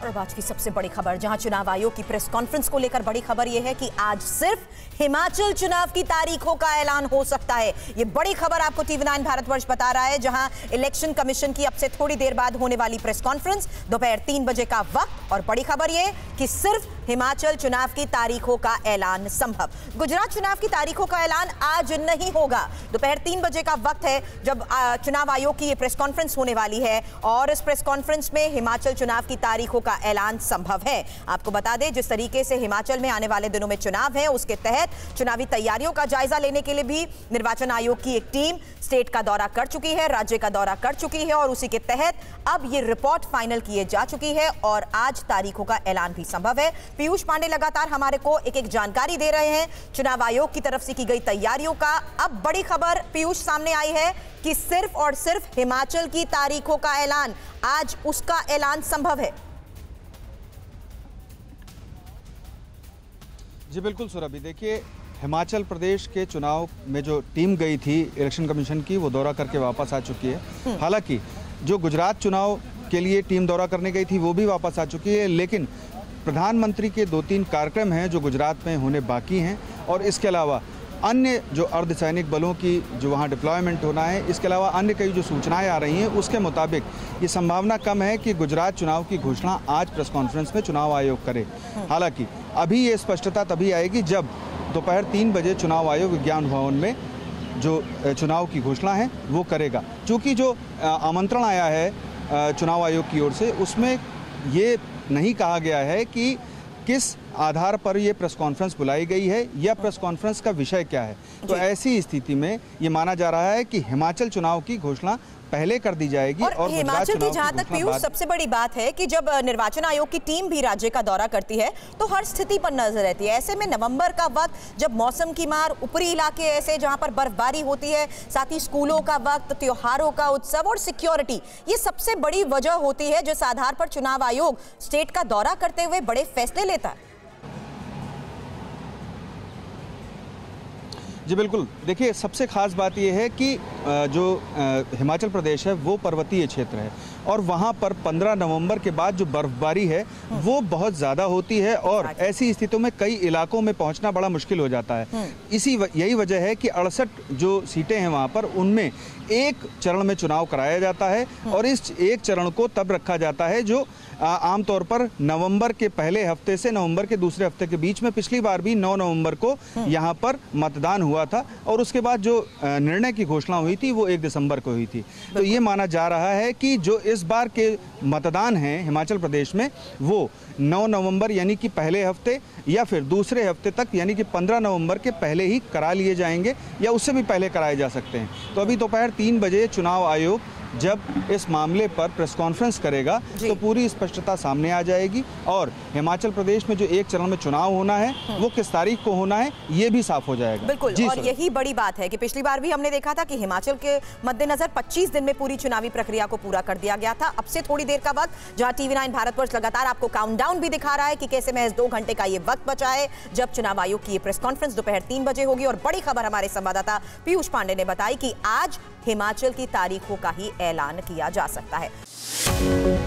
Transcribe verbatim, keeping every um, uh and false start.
और आज की सबसे बड़ी खबर, जहां चुनाव आयोग की प्रेस कॉन्फ्रेंस को लेकर बड़ी खबर यह है कि आज सिर्फ हिमाचल चुनाव की तारीखों का ऐलान हो सकता है। यह बड़ी खबर आपको टीवी नाइन भारतवर्ष बता रहा है, जहां इलेक्शन कमीशन की अब से थोड़ी देर बाद होने वाली प्रेस कॉन्फ्रेंस, दोपहर तीन बजे का वक्त। और बड़ी खबर यह कि सिर्फ हिमाचल चुनाव की तारीखों का ऐलान संभव। गुजरात चुनाव की तारीखों का ऐलान आज नहीं होगा। दोपहर तीन बजे का वक्त है जब चुनाव आयोग की यह प्रेस कॉन्फ्रेंस होने वाली है और इस प्रेस कॉन्फ्रेंस में हिमाचल चुनाव की तारीखों का ऐलान संभव है। आपको बता दें, जिस तरीके से हिमाचल में आने वाले दिनों में चुनाव है, उसके तहत चुनावी तैयारियों का जायजा लेने के लिए भी निर्वाचन आयोग की एक टीम स्टेट का दौरा कर चुकी है, राज्य का दौरा कर चुकी है और उसी के तहत अब ये रिपोर्ट फाइनल किए जा चुकी है और आज तारीखों का ऐलान भी संभव है। पीयूष पांडे लगातार हमारे को एक एक जानकारी दे रहे हैं चुनाव आयोग की तरफ से की गई तैयारियों का। अब बड़ी खबर पीयूष सामने आई है कि सिर्फ और सिर्फ हिमाचल की तारीखों का ऐलान, आज उसका ऐलान संभव है। जी बिल्कुल सुरभि, देखिए हिमाचल प्रदेश के चुनाव में जो टीम गई थी इलेक्शन कमीशन की, वो दौरा करके वापस आ चुकी है। हालांकि जो गुजरात चुनाव के लिए टीम दौरा करने गई थी वो भी वापस आ चुकी है, लेकिन प्रधानमंत्री के दो तीन कार्यक्रम हैं जो गुजरात में होने बाकी हैं और इसके अलावा अन्य जो अर्धसैनिक बलों की जो वहाँ डिप्लॉयमेंट होना है, इसके अलावा अन्य कई जो सूचनाएं आ रही हैं उसके मुताबिक ये संभावना कम है कि गुजरात चुनाव की घोषणा आज प्रेस कॉन्फ्रेंस में चुनाव आयोग करे। हालांकि अभी ये स्पष्टता तभी आएगी जब दोपहर तीन बजे चुनाव आयोग विज्ञान भवन में जो चुनाव की घोषणा है वो करेगा। चूँकि जो आमंत्रण आया है चुनाव आयोग की ओर से, उसमें ये नहीं कहा गया है कि किस आधार पर ये प्रेस कॉन्फ्रेंस बुलाई गई है या प्रेस कॉन्फ्रेंस का विषय क्या है। तो ऐसी स्थिति में ये माना जा रहा है कि हिमाचल चुनाव की घोषणा पहले कर दी जाएगी। और, और हिमाचल की जहां तक पीयूष सबसे बड़ी बात है कि जब निर्वाचन आयोग की टीम भी राज्य का दौरा करती है तो हर स्थिति पर नजर रहती है। ऐसे में नवंबर का वक्त, जब मौसम की मार, ऊपरी इलाके ऐसे जहां पर बर्फबारी होती है, साथ ही स्कूलों का वक्त, त्योहारों का उत्सव और सिक्योरिटी, ये सबसे बड़ी वजह होती है जिस आधार पर चुनाव आयोग स्टेट का दौरा करते हुए बड़े फैसले लेता है। जी बिल्कुल, देखिए सबसे खास बात यह है कि जो हिमाचल प्रदेश है वो पर्वतीय क्षेत्र है और वहाँ पर पंद्रह नवंबर के बाद जो बर्फबारी है वो बहुत ज़्यादा होती है और ऐसी स्थितियों में कई इलाकों में पहुँचना बड़ा मुश्किल हो जाता है। इसी व, यही वजह है कि अड़सठ जो सीटें हैं वहाँ पर, उनमें एक चरण में चुनाव कराया जाता है और इस एक चरण को तब रखा जाता है जो आमतौर पर नवंबर के पहले हफ्ते से नवंबर के दूसरे हफ्ते के बीच में। पिछली बार भी नौ नवंबर को यहाँ पर मतदान हुआ था और उसके बाद जो निर्णय की घोषणा हुई थी वो एक दिसंबर को हुई थी। तो ये माना जा रहा है कि जो इस बार के मतदान हैं हिमाचल प्रदेश में वो नौ नवंबर यानी कि पहले हफ्ते या फिर दूसरे हफ्ते तक यानी कि पंद्रह नवंबर के पहले ही करा लिए जाएंगे या उससे भी पहले कराए जा सकते हैं। तो अभी दोपहर तीन बजे चुनाव आयोग जब इस मामले पर प्रेस कॉन्फ्रेंस करेगा तो पूरी स्पष्टता सामने आ जाएगी और हिमाचल प्रदेश में जो एक चरण में चुनाव होना है वो किस तारीख को होना है ये भी साफ हो जाएगा। बिल्कुल, और यही बड़ी बात है कि पिछली बार भी हमने देखा था कि हिमाचल के मद्देनजर पच्चीस दिन में पूरी चुनावी प्रक्रिया को पूरा कर दिया गया था। अब से थोड़ी देर का वक्त जहां टीवी नाइन भारतवर्ष लगातार आपको काउंटडाउन भी दिखा रहा है कि कैसे महज दो घंटे का ये वक्त बचा है जब चुनाव आयोग की ये प्रेस कॉन्फ्रेंस दोपहर तीन बजे होगी। और बड़ी खबर हमारे संवाददाता पीयूष पांडे ने बताई कि आज हिमाचल की तारीखों का ही ऐलान किया जा सकता है।